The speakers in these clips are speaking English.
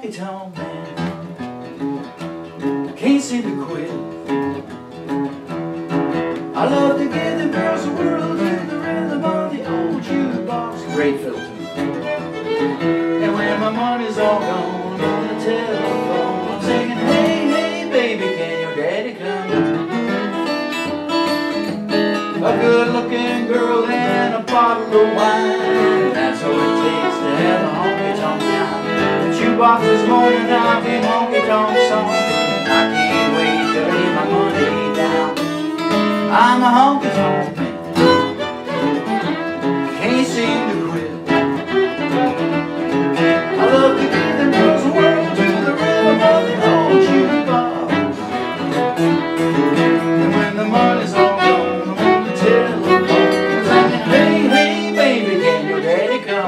honky-tonk man. Can't seem to quit. I love to give the girls a whirl to the rhythm of the old jukebox. Great fill too. And when my money's all gone, I'm on the telephone, I'm singing, hey, hey, baby, can your daddy come? A good-looking girl and a bottle of wine, that's all it takes to have a honky-tonk time. The jukebox this morning knocking honky-tonk songs. I can't wait to lay my money down. I'm a honky-tonk man, can't seem to quit. I love to give them girls a whirl to the rhythm of the old jukebox. And when the money's all gone, I'm on the telephone, singing, hey, hey, baby, can your daddy come?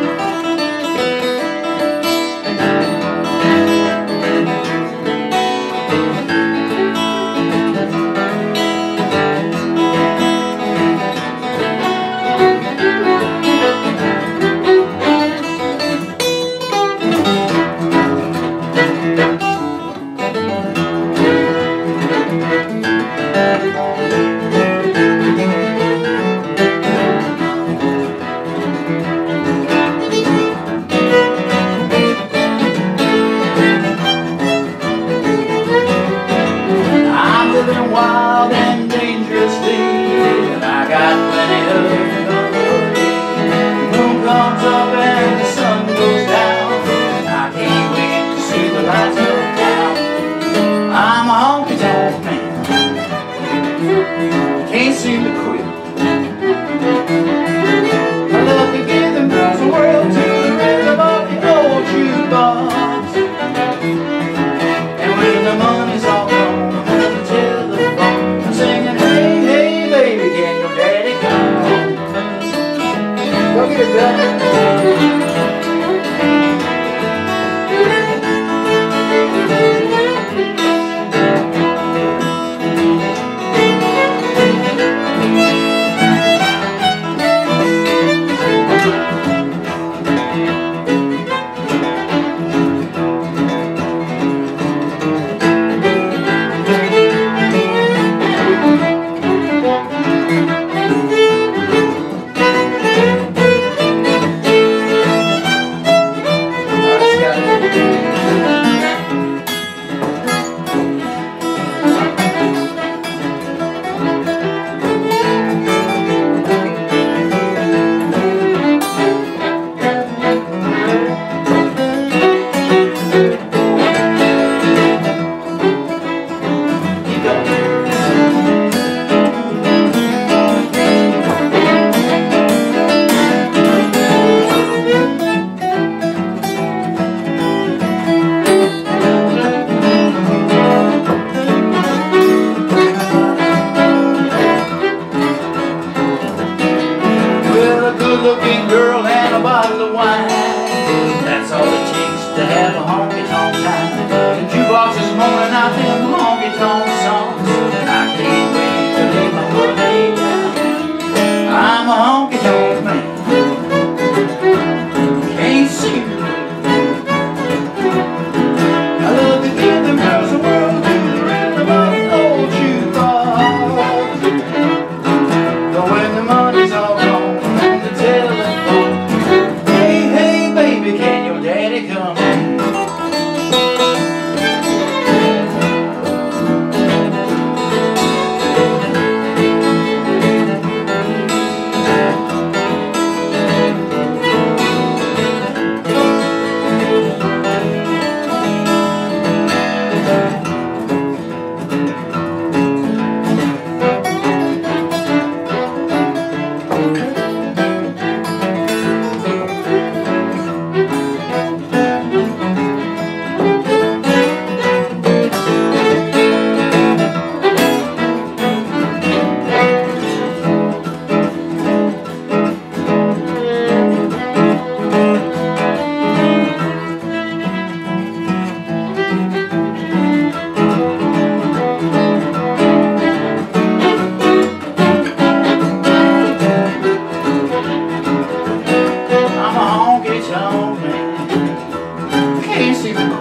Wild and dangerously, and I got plenty of company. The moon comes up and the sun goes down, I can't wait to see the lights of town. I'm a honky-tonk man, can't seem to quit. I love to give them girls a whirl to the rhythm of the old jukebox. And when the money's all gone, go get it done. Good-looking girl and a bottle of wine, that's all it takes to have a honky-tonk time. The jukebox this morning I think honky-tonk songs, and I can't wait to lay my money down. I'm a honky-tonk man, can't seem to quit. I love to give them girls a whirl to the rhythm of the old jukebox. But when the money's all gone, hey, hey, baby, can your daddy come?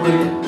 quit.